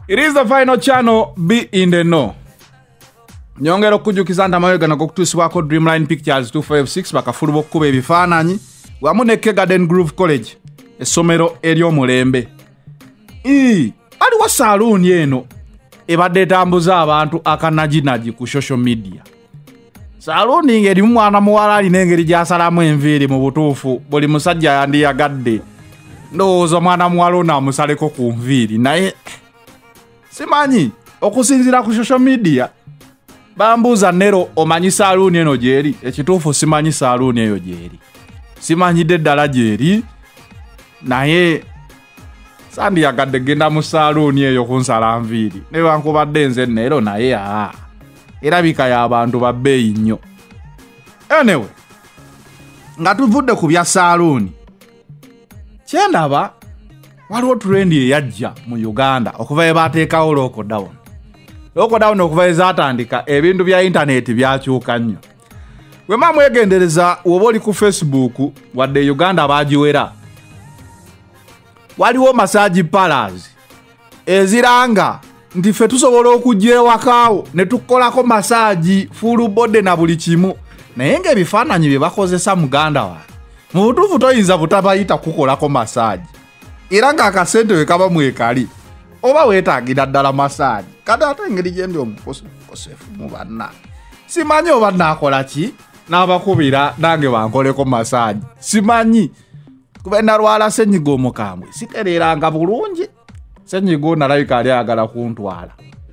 It is the final channel, Be in the Know. Nyongero kujukiza ntamawega na kukutusibwako Dreamline Pictures 256 bakafuluba okukuba ebifaananyi wamu ne Garden Grove College essomero ery'omulembe. Aliwo saloon eno ebadde etambuza abantu akanaginaji ku social media. Saloon ng'erimu mwana muwala alina engeri gy'asalamu enviiri mu butuufu buli musajja yandiyagadde. Ndowooza mwana muwala ono amusaleko ku nviiri naye simanyi okusinziira ku social media bambuuza Nero omanyi saloon eno gyeri? Ekituufu simanyi saloon eyo gyeri. Simanyidde ddala gyeri naye sandiyagadde genda mu saloon eyo kunsala nviiri. Newankubadde nze Nero naye erabika y'abantu ba bbeeyi nnyo. Anyway, nga tuvudde ku bya saloon, kyendaba waliwo trendi eyajja mu Uganda okuva ebateekawo lockdown. Lockdown okuva ezatandika ebintu bya internet byakyuka nnyo. Bwe mwamwegendereza woba oli ku Facebook wadde Uganda bagiwera, waliwo massage parlors eziranga nti ffe tusobola okujja ewakaawo ne tukolako massage full body na buli kimu, naye ng'ebifaananyi bye bakozesa muganda wange mu butuufu toyinza butabayita kukolako massage, era ng'akasente we kaba mwekali oba weetaagira ddala massage. Kati ate engeri gye ndi omukosefu mu banna simanyi oba naakola ki n'abakubira nange bankoleko massage simanyi, kuba nalwala ssenyiga omukambwe sitereeranga bulungi. Ssenyiga ono alabika ali ayagala kuntwala.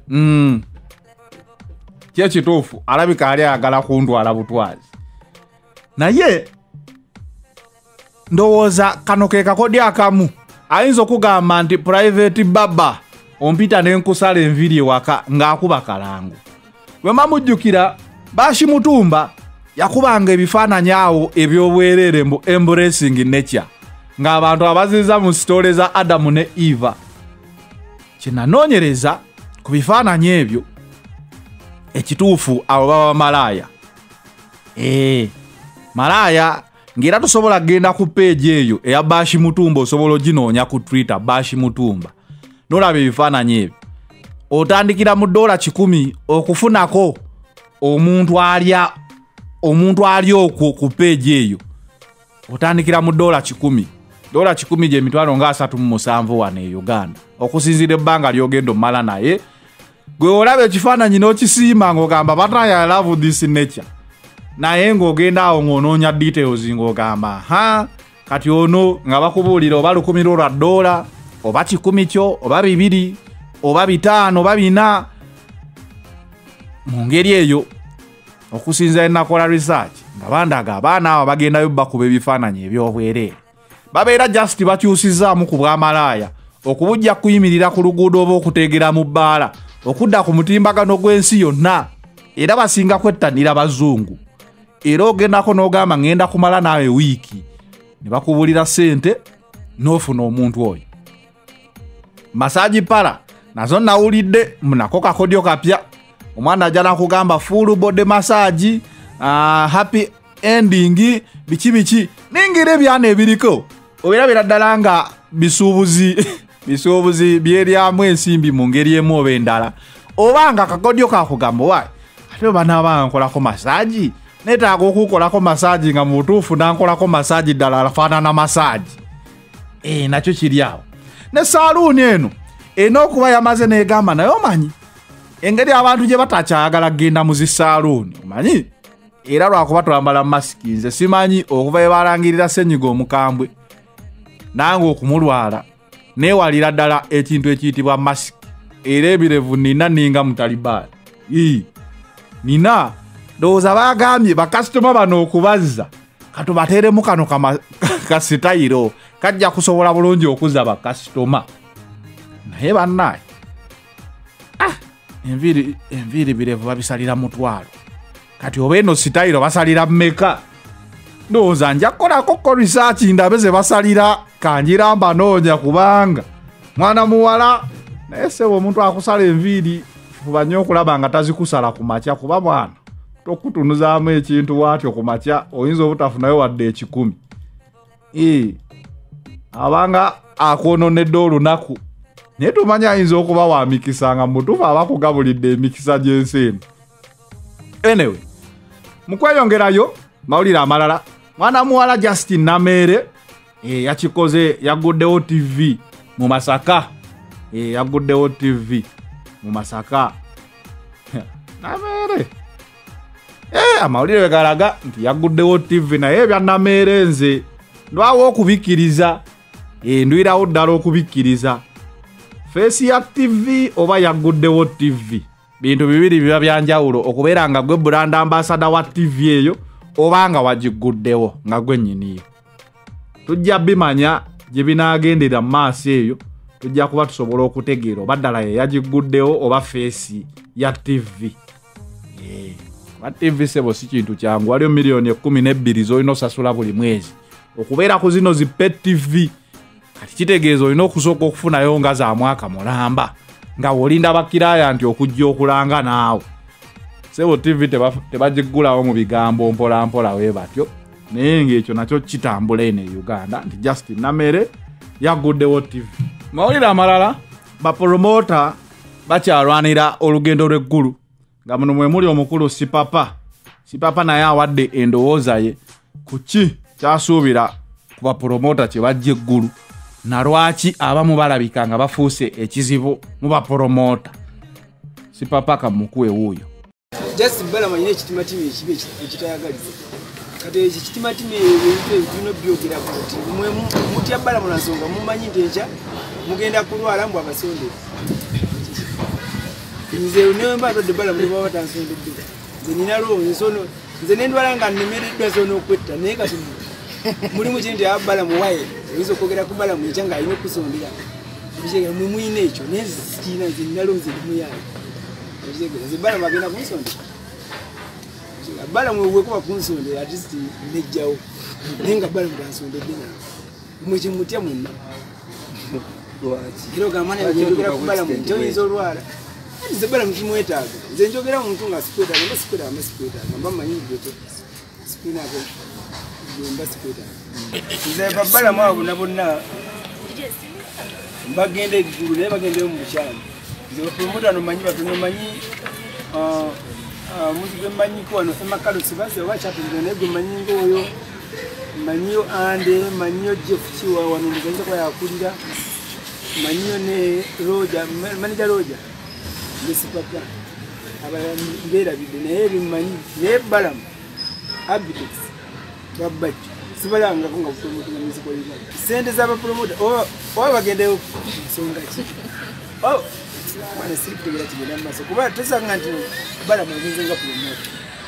Kyekituufu alabika ali ayagala kuntwala butwazi, naye ndowooza kano ke kakodi akamu ayinza okugamba nti private baba ompita n'enkusala enviiri ewaka ng'akuba kalangu. Bwe mamujjukira Bashi Mutumba yakubanga ebifaananyi awo eby'obwereere mbu embracing nature ng'abantu abaziza mu sitole za Adamu ne Eva. Kinanoonyereza ku bifaananyi ebyo ekituufu abo baba malaaya. Malaaya ng'era tosobola genda ku page eyo eya Bashi Mutumba, osobola oginoonya ku Twitter Bashi Mutumba n'olaba ebifaananyi ebyo. Otandikira mu $10 okufunako omuntu alya okwo ku page eyo. Otandikira mu $10. $10 gye mitwalo nga 37 wano e Uganda, okusinziira ebbanga ly'ogenda omala naye. Gwe olaba ekifaananyi n'okisiima ng'ogamba but I love this nature, naye ng'ogenda awo ng'onoonya details ng'ogamba kati ono nga bakubuulira oba $10 oba 10 kyo oba 2 oba 5 oba 4. Mu ngeri eyo okusinziira nakola research nga bandaga abaana abo bagendayo bakuba ebifaananyi eby'obwereere babeera just bakyusizaamu ku bwamalaaya, okubujja kuyimirira ku luguudo oba okuteegera mu bbaala, okudda ku mutimbagano gw'ensi yonna, era basinga kwettanira bazungu. Era ogendako n'ogamba ngenda kumala naawe wiiki, ne bakubulira ssente n'ofuna omuntu oyo. Massage para nazo nawulidde munako kakodyo kapya, omwana ajja nakugamba full body massage, happy ending, biki nengere byana ebiriko obera ddala nga bisuubuzi byeryamu ensimbi mu ngeri emu oba endala, obanga kakodyo kakugamba wayi ate banaaba nkolako massage netaaga okukolako massage nga mu butuufu nankolako massage ddala alafaanana massage. Nakyo kiri awo. Ne saloon eno okuba yamaze negamba naye omanyi engeri abantu gye batakyayagala kgenda mu zi saloon omanyi, era lwakuba twambala masiki nze simanyi okuva ebalangirira ssenyiga omukambwe nange okumulwala neewalira ddala ekintu ekiyitibwa masiki, era ebirevu nina ninga mu Taliban. Nina ndowooza bagambye bakasitoma bano okubazza katubateeremu kano kasitayiro kajja kusobola bulungi okuzza bakasitoma. Naye bannaye enviiri birevu babisalira $1. Kati oba eno sitayiro basalira mmeka? Ndowooza nja kukolako research ndabe ze basalira kanjiramba noonya, kubanga mwana muwala naye sebo omuntu akusala enviiri fuba nnyo okulaba nga tazikusala ku makya, kuba mwana tokutunuzaamu ekintu bwatyo ku makya oyinza obutafunayo wadde 10. Abanga akwononedde olunaku naye tumanya ayinza okuba wa mikisa nga mutuufu abakugabulidde emikisa gy'ensi. Anyway, mu kweyongerayo mawulire amalala, mwana muwala Justin Namere yakikoze, yaguddewo TV mu Masaka. Yaguddewo TV mu Masaka. Namere amawulire galaga nti yaguddewo TV, naye ebya Namere nze ndwawo okubikkiriza, ndwirawo ddala okubikkiriza. Face ya TV oba yaguddewo TV, bintu bibiri biba byanjawulo, okubeera nga gwe brand ambassador wa TV eyo oba nga wagiguddewo nga gwe nnyiniyo. Tujja bimanya gye binaagendera mu maaso eyo, tujja kuba tusobola okutegeera oba ddala ye yagiguddewo oba face ya TV. Ba TV sebo si kintu kyangu, waliyo miliyoni 12 z'olina osasula buli mwezi okubeera ku zino zi pet TV. Kati kitegeeza olina okusooka okufunayo nga za mwaka mulamba nga wolinda bakiraaya nti okujja okulanga naawe. Sebo TV tebagiggulawo mu bigambo mpola mpola we batyo, naye ng'ekyo nakyo kitambula eno e Uganda nti Justin Namere yaguddewo TV. Mawulire amalala, bapromota bakyalwanira olugendo lw'eggulu, nga muno mwe muli omukulu Sipapa naye awadde endowooza ye ku ki kyasuubira ku bapromota kye bajja eggulu, na lwaki abamu balabika nga bafuuse ekizibu mu bapromota. Sipapa kamukuwe wuuyo. Just balamanyine ekitimatimi ekibi ekitayagaliza. Kati ekitimatimi ebintu bino byogera kuti mwe mutya balamula nsonga mumanyi nti enkya mugenda kulwala mbwa abasonde. Nze ne mba ndo balamula baba tansondedde. Nze nina lwo nsono nze nendwala nga nnemereddwa sono okwetta naye kati mulimu kintu abalamu waye ebizo kwogera ku balamu ekyanga alina okusondera. Ebijege mwe muyina ekyo naye sikina nze nina lwo nze ndimuyaye. Nze balamu agenda kunsondera. Balamu wekuba kunsondera at least nejjawo. Naye nga balamu tansondedde nawe. Mwe mutya mwenna. Kiro gamana yogera ku balamu nti oyinza olwala. Nze balamu kimwetaaga. Nze njogera omuntu nga sikwetaaga, mba sikwetaaga, mba manyi byoto. Sikwinako. Mba sikwetaaga. Nze babalamu abo nabonna bagenda eggulu naye bagendeyo mu bukyali. Nze bapromota nomanyi batono manyi omuntu gwe mmanyiko wano emakalo sibaze oba kyatulira naye gwe manyi ng'oyo manyiyo Ande, manyiyo Jeff Kiwa wano nzayinza kuba yakulira, manyiyo ne Roja, manager Roja ne Sipapa ababeerabidde naye bimmanyi naye balamu Abitex babajjo sibalangako nga bupromota nga muziko olina sente z'abapromota oba bagendeyo nsonga ki mwana sirikutegera kigenda mu maaso kuba tosanga nti balamu agenze nga promota.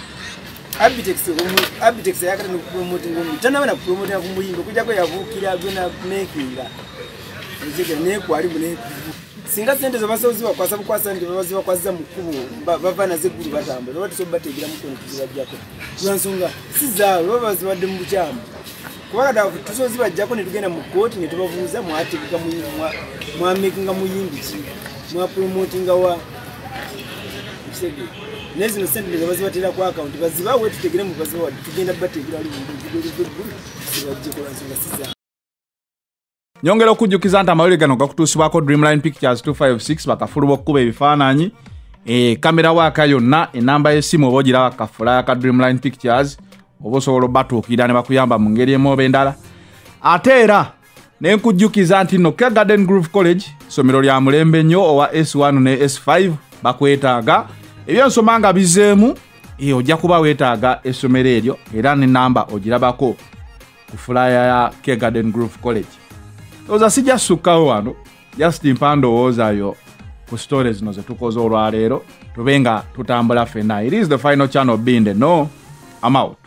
Abitex yakata nokupromota ngomu tanaba na kupromota ku muyimbo kujjako yavuukira gwe na mekinga ezegera naye kwalimu naye singa sente zobasoziwa kwasa bukwasa nti babaziwa kwaza mu kkubo bava nazo eggulu batambula oba tusobola bateegera mukono tuzibajjako lwansonga si zaawe baba baziwadde mu bukyamu kuba kati tusobola zibajjako ne tugenda mu kkooti ne tubabuuza mwateeka mwamekinga muyimbi ki mwapromotinga wa ekisege naye zino sente nga bazibatera ku akawunti bazibawe tutegere mu bazibawa tugenda bateegera ali mugulu zibajjeko lwansonga si zaawe. Nyongera okujjukiza nti amawulire gano gakutuusibwako Dreamline Pictures 256 bakafulu b'okkuba ebifaananyi. Kamera waaka yonna enamba y'essimu oba ogiraba kafulaya ka Dreamline Pictures oba osobola obatuukirira ne bakuyamba mu ngeri emu oba endala. Ate era ne nkujjukiza nti nno Care Garden Groove College ssomero lya mulembe nnyo owa S1 ne S5 bakwetaaga. Ebyensoma nga bizeemu ojja kuba weetaaga essomero eryo era n'ennamba ogirabako ku fulaya ya Care Garden Groove College. Oza sijja sukkawo wano just mpa ndowoozayo ku stories zino ze tukoze olwaleero tube nga tutambula ffenna. It is the final channel being the no. I'm out.